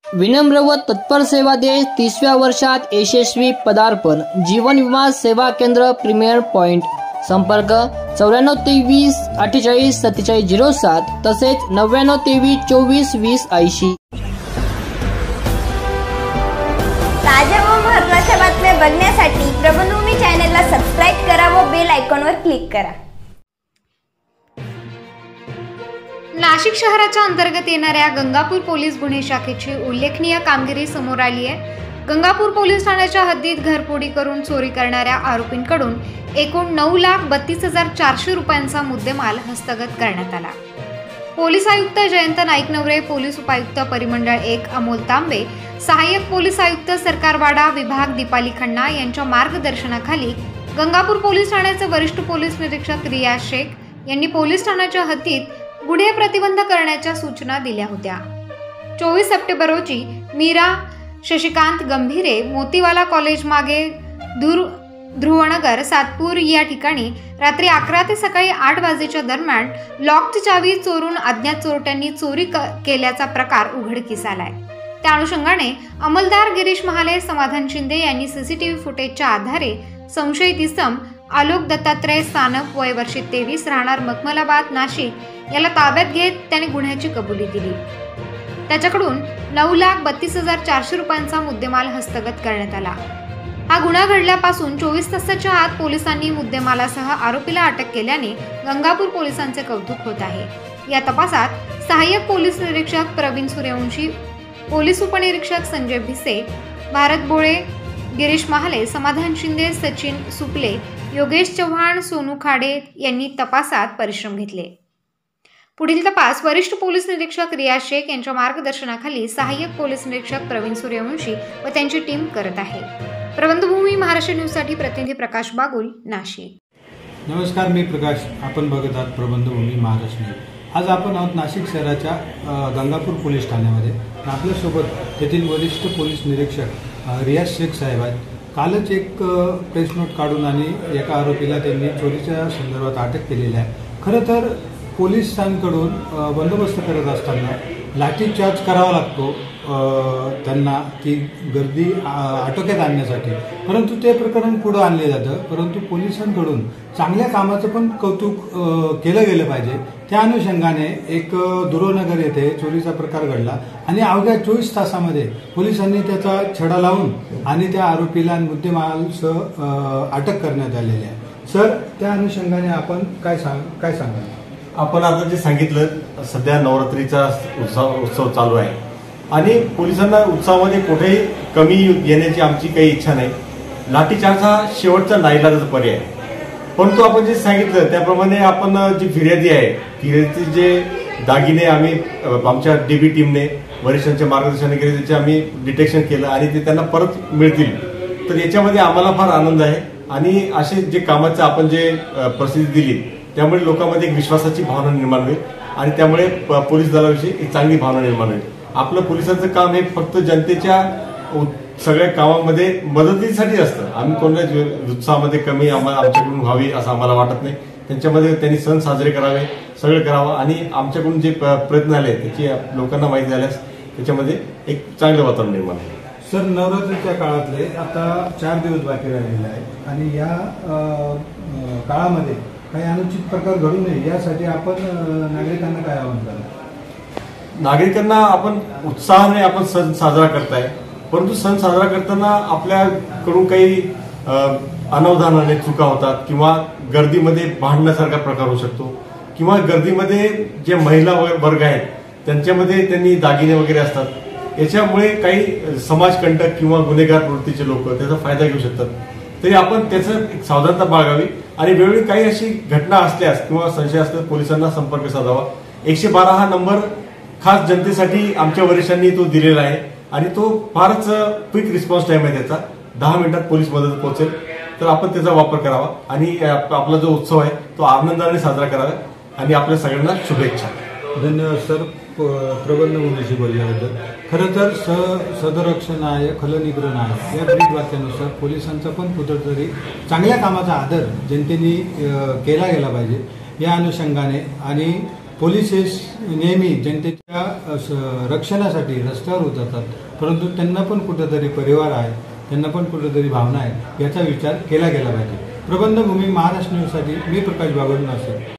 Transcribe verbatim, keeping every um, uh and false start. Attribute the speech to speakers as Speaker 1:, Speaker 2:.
Speaker 1: विनम्र व तत्पर सेवा देश तिसव्या वर्षात यशस्वी पदार्पण जीवन विमा सेवा केंद्र प्रीमियर पॉइंट। संपर्क चौऱ्याण्णव तेवीस अठ्ठेचाळीस सत्तेचाळीस झिरो सात तसेच नव्याण्णव तेवीस चोवीस वीस ऐंशी।
Speaker 2: ताज्या व महत्त्वाच्या बातम्या बघण्यासाठी प्रबंधभूमी चॅनलला सबस्क्राइब करा व बेल आयकॉनवर क्लिक करा।
Speaker 3: नाशिक शहराच्या अंतर्गत येणाऱ्या गंगापूर पोलीस गुन्हे शाखेची उल्लेखनीय कामगिरी समोर आली आहे। गंगापूर पोलीस ठाण्याच्या हद्दीत घरफोडी करून चोरी करणाऱ्या आरोपींकडून एकूण नऊ लाख बत्तीस हजार चारशे रुपयांचा मुद्देमाल हस्तगत करण्यात आला। पोलीस आयुक्त जयंत नाईकनवरे, पोलीस उपायुक्त परिमंडळ एक अमोल तांबे, सहाय्यक पोलीस आयुक्त सरकारवाडा विभाग दीपाली खन्ना यांच्या मार्गदर्शनाखाली गंगापूर पोलीस ठाण्याचे वरिष्ठ पोलीस निरीक्षक रियाज शेख यांनी पोलीस ठाण्याच्या हद्दीत गुन्हे प्रतिबंध करण्याच्या सूचना दिल्या होत्या। चोवीस सप्टेंबर रोजी मीरा शशिकांत गंभीरे मोतीवाला कॉलेज मागे दूर ध्रुवनगर सातपूर या ठिकाणी रात्री अकरा ते सकाळी आठ वाजेच्या दरम्यान लॉकची चावी चोरून अज्ञात चोरट्यांनी चोरी केल्याचा प्रकार उघडकीस आलाय। त्या अनुषंगाने अंमलदार गिरीश महाले, समाधान शिंदे यांनी सीसीटीव्ही फुटेजच्या आधारे संशयित इसम आलोक दत्तात्रय सानप वय वर्ष तेवीस राहणार मखमलाबाद नाशिक याला ताब्यात घेत त्याने गुन्ह्याची कबुली दिली। त्याच्याकडून नऊ लाख बत्तीस हजार चारशे रुपयांचा मुद्देमाल हस्तगत करण्यात आला। हा गुन्हा घडल्यापासून चोवीस तासाच्या आत पोलिसांनी मुद्देमालासह आरोपीला अटक केल्याने गंगापूर पोलिसांचे कौतुक होत आहे। या तपासात सहाय्यक पोलीस निरीक्षक प्रवीण सूर्यवंशी, पोलीस उपनिरीक्षक संजय भिसे, भारत बोळे, गिरीश महाले, समाधान शिंदे, सचिन सुपले, योगेश चव्हाण, सोनू खाडे यांनी तपासात परिश्रम घेतले। पुढील तपास वरिष्ठ पोलीस निरीक्षक रियाज शेख यांच्या मार्गदर्शनाखाली सहाय्यक पोलीस निरीक्षक प्रवीण सूर्यवंशी व त्यांची टीम करत आहे। प्रबंधभूमी महाराष्ट्र न्यूज साठी प्रतिनिधी प्रकाश बागुल, नाशिक।
Speaker 4: नमस्कार, मी प्रकाश, आपण बघत आहात प्रबंधभूमी महाराष्ट्र न्यूज। आज आपण आहोत नाशिक शहराच्या गंगापूर पोलीस ठाण्यामध्ये। आपल्यासोबत तेथील वरिष्ठ पोलीस निरीक्षक रियाज शेख साहेब आहेत। कालच एक प्रेस नोट काढून आणि एका आरोपीला त्यांनी चोरीच्या संदर्भात अटक केलेली आहे। खरं तर पोलिसांकडून बंदोबस्त करत असताना लाठीचार्ज करावा लागतो त्यांना ती गर्दी आटोक्यात आणण्यासाठी, परंतु ते प्रकरण पुढे आणले जातं। परंतु पोलिसांकडून चांगल्या कामाचं पण कौतुक केलं गेलं पाहिजे। त्या अनुषंगाने एक दुरोनगर येथे चोरीचा प्रकार घडला आणि अवघ्या चोवीस तासामध्ये पोलिसांनी त्याचा छडा लावून आणि त्या आरोपीला मुद्देमालसह अटक करण्यात आलेली आहे। सर, त्या अनुषंगाने आपण काय सांग काय सांगाल?
Speaker 5: आपण आता जे सांगितलं, सध्या नवरात्रीचा उत्सव उत्सव चालू आहे आणि पोलिसांना उत्सवामध्ये कुठेही कमी येण्याची आमची काही इच्छा नाही। लाठीचार्ज हा शेवटचा नाईलाजाचा पर्याय आहे, परंतु आपण जे सांगितलं त्याप्रमाणे आपण जी फिर्यादी आहे, फिर्यादीचे जे दागिने आम्ही आमच्या डीबी टीमने वरिष्ठांच्या मार्गदर्शनाने केले, त्याचे आम्ही डिटेक्शन केलं आणि ते त्यांना परत मिळतील, तर याच्यामध्ये आम्हाला फार आनंद आहे। आणि असे जे कामाचं आपण जे प्रसिद्धी दिली त्यामुळे लोकांमध्ये एक विश्वासाची भावना निर्माण होईल आणि त्यामुळे पोलीस दलाविषयी एक चांगली भावना निर्माण होईल। आपलं पोलिसांचं काम हे फक्त जनतेच्या सगळ्या कामामध्ये मदतीसाठी असतं। आम्ही कोणत्या उत्साहामध्ये कमी आम्हाला आमच्याकडून व्हावी असं आम्हाला वाटत नाही। त्यांच्यामध्ये त्यांनी सण साजरे करावे, सगळं करावं आणि आमच्याकडून जे प्रयत्न आले त्याची लोकांना माहिती झाल्यास त्याच्यामध्ये एक चांगलं वातावरण निर्माण होईल।
Speaker 4: सर, नवरात्रीच्या काळातले आता चार दिवस बाकी राहिलेले आहेत आणि या काळामध्ये काही अनुचित प्रकार घडू नये यासाठी आपण नागरिकांना काय आवाहन कराल?
Speaker 5: नागरिकांना आपण उत्साहाने आपण सण साजरा करताय, परंतु सण साजरा करताना आपल्याकडून काही अनवधानाने चुका होतात किंवा गर्दीमध्ये भांडण्यासारखा प्रकार होऊ शकतो किंवा गर्दीमध्ये जे महिला वर्ग आहेत त्यांच्यामध्ये त्यांनी दागिने वगैरे असतात। याच्यामुळे काही समाजकंटक किंवा गुन्हेगार प्रवृत्तीचे लोक त्याचा फायदा घेऊ शकतात। तरी आपण त्याचं एक सावधानता बाळगावी आणि वेळोवेळी काही अशी घटना असल्यास किंवा संशय असल्यास पोलिसांना संपर्क साधावा। एकशे बारा हा नंबर खास जनतेसाठी आमच्या वरिष्ठांनी तो दिलेला आहे आणि तो फारच क्विक रिस्पॉन्स टाइम आहे त्याचा। दहा मिनिटात पोलीस मदत पोहोचेल, तर आपण त्याचा वापर करावा आणि आपला जो उत्सव आहे तो आनंदाने साजरा करावा आणि आपल्या सगळ्यांना शुभेच्छा।
Speaker 4: धन्यवाद सर, प्रबंधभूमीशी बोलल्याबद्दल। खरं तर स सदरक्षणाय खलनिग्रहणाय या ब्रीद वाक्यानुसार पोलिसांचा पण कुठेतरी चांगल्या कामाचा आदर जनतेने केला गेला पाहिजे। या अनुषंगाने आणि पोलीस हे नेहमी जनतेच्या अ, स- रक्षणासाठी रस्त्यावर उतरतात, परंतु त्यांना पण कुठेतरी परिवार आहे, त्यांना पण कुठेतरी भावना आहे, याचा विचार केला गेला पाहिजे. प्रबंधभूमी महाराष्ट्र न्यूजसाठी मी प्रकाश बागुल नाशिक.